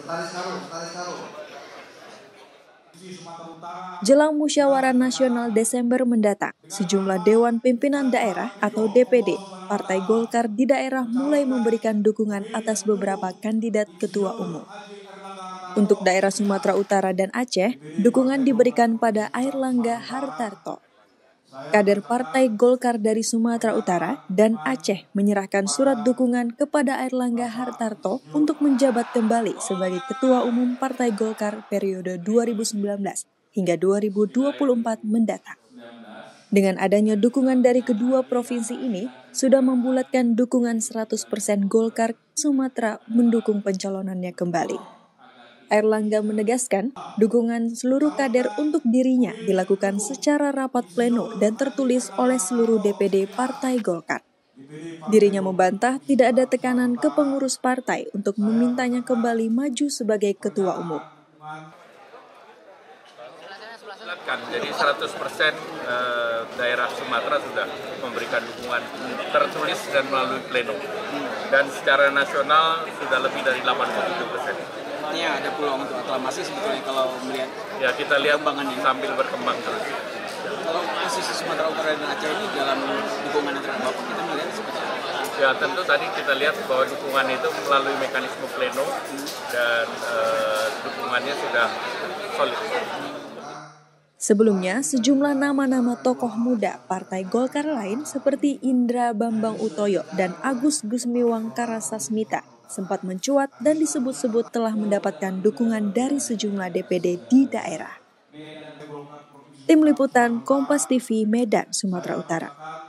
Jelang musyawarah nasional Desember mendatang, sejumlah Dewan Pimpinan Daerah atau DPD Partai Golkar di daerah mulai memberikan dukungan atas beberapa kandidat ketua umum. Untuk daerah Sumatera Utara dan Aceh, dukungan diberikan pada Airlangga Hartarto. Kader Partai Golkar dari Sumatera Utara dan Aceh menyerahkan surat dukungan kepada Airlangga Hartarto untuk menjabat kembali sebagai Ketua Umum Partai Golkar periode 2019 hingga 2024 mendatang. Dengan adanya dukungan dari kedua provinsi ini, sudah membulatkan dukungan 100% Golkar Sumatera mendukung pencalonannya kembali. Airlangga menegaskan dukungan seluruh kader untuk dirinya dilakukan secara rapat pleno dan tertulis oleh seluruh DPD Partai Golkar. Dirinya membantah tidak ada tekanan ke pengurus partai untuk memintanya kembali maju sebagai ketua umum. Jadi 100% daerah Sumatera sudah memberikan dukungan tertulis dan melalui pleno. Dan secara nasional sudah lebih dari 87%. Artinya ada peluang untuk aklamasi sebetulnya kalau melihat ya, kita lihat sambil berkembang terus. Kalau posisi Sumatera Utara dan Aceh ini dalam dukungan terhadap Bapak, kita melihat seperti apa? Ya, tentu tadi kita lihat bahwa dukungan itu melalui mekanisme pleno dan dukungannya sudah solid. Sebelumnya, sejumlah nama-nama tokoh muda Partai Golkar lain seperti Indra Bambang Utoyo dan Agus Gusmiwang Karasasmita sempat mencuat dan disebut-sebut telah mendapatkan dukungan dari sejumlah DPD di daerah. Tim Liputan Kompas TV Medan, Sumatera Utara.